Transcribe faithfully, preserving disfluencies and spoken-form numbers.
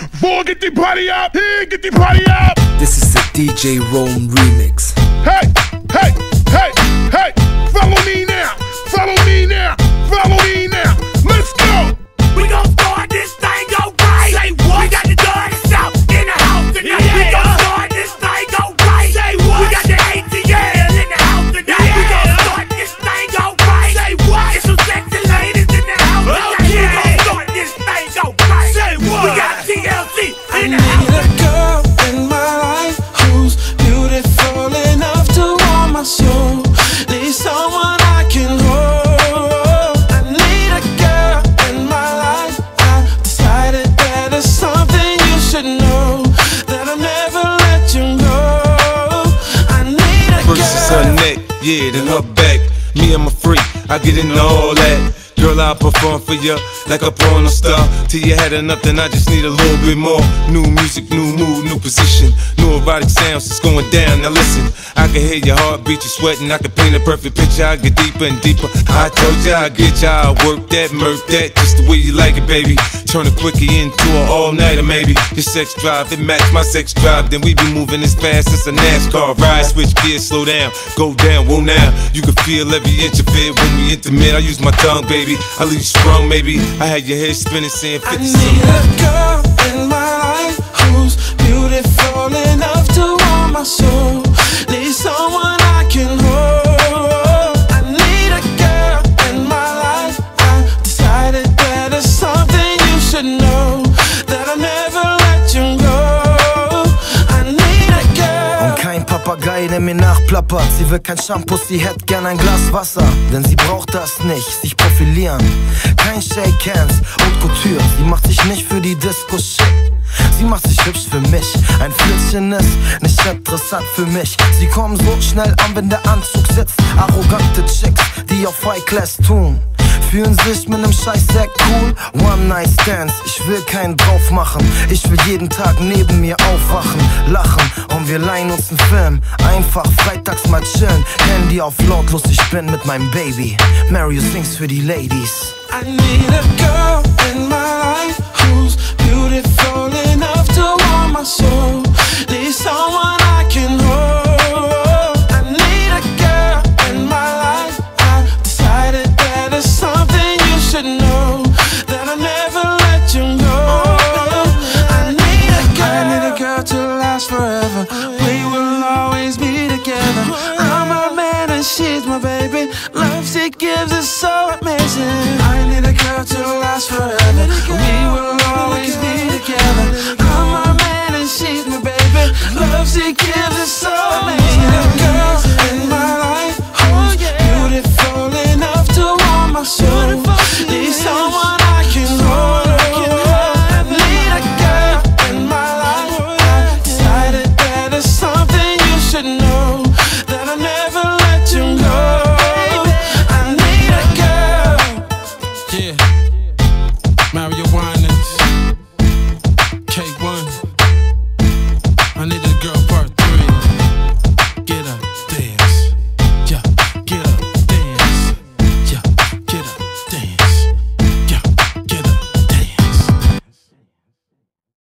Boy, get the party up. Here, get the party up. This is the D J Rome remix. Hey, hey, hey, hey. Follow me now. Follow me now. Follow me now. Let's go. We gon' start this thing, go right. Say what? We got the dirty south in the house tonight. Yeah. We gon' start this thing, go right. Say what? We got the A T L in the house tonight. Yeah. We gon' start this thing, go right. Say what? It's some sexy ladies in the house tonight. Okay. We gon' start this thing, go right. Say what? We got T L C in the house. I need a girl in my life who's beautiful enough to warm my soul. Need someone I can hold. I need a girl in my life. I decided that it's something you should know, that I'll never let you go. I need a girl. First is her neck, yeah, then her back. Me, I'm a freak, I get into all that. Girl, I'll perform for you like a porno star. Till you had enough, then I just need a little bit more. New music, new mood, new position. New erotic sounds, it's going down. Now listen, I can hear your heartbeat, you're sweating. I can paint a perfect picture, I get deeper and deeper. I told you I get ya, I work that, murk that, just the way you like it, baby. Turn a quickie into an all-nighter, maybe. Your sex drive, it match my sex drive. Then we be moving as fast as a NASCAR ride. Switch gears, slow down, go down, whoa now. You can feel every inch of it when we intimate. I use my tongue, baby. I leave you sprung, maybe. I had your head spinning, saying fifty. I need a girl in my life who's beautiful enough to warm my soul. Need someone I can hold. I need a girl in my life. I decided that it's something you should know, that I'll never let you go. I need a girl. Und kein Papagei, der mir nachplappert. Sie will kein Shampoo, sie hätte gern ein Glas Wasser. Denn sie braucht das nicht, sich profilieren. Kein Shake Hands und Couture. Sie macht sich nicht für die Disco schick. Sie macht sich hübsch für mich. Ein Flittchen ist nicht interessant für mich. Sie kommen so schnell an, wenn der Anzug sitzt. Arrogante Chicks, die auf High Class tun, fühlen sich mit nem Scheißsack cool. One Night Stands, ich will keinen drauf machen. Ich will jeden Tag neben mir aufwachen, lachen und wir leihen uns einen Film. Einfach freitags mal chillen, Handy auf lautlos, ich bin mit meinem Baby. Mario sings für die Ladies. I need a girl in my life who's beautiful enough to warm my soul. Need someone I can hold. I need a girl in my life. I decided that it's something you should know, that I'll never let you go. I need a girl. I need a girl to last forever. We will always be together. I'm her man and she's my baby. Love she gives is so amazing. I need a girl to last forever. We will always be together. I'm her man and she's my baby. Love she gives is so amazing. I need a girl in my life who's beautiful enough to warm my soul.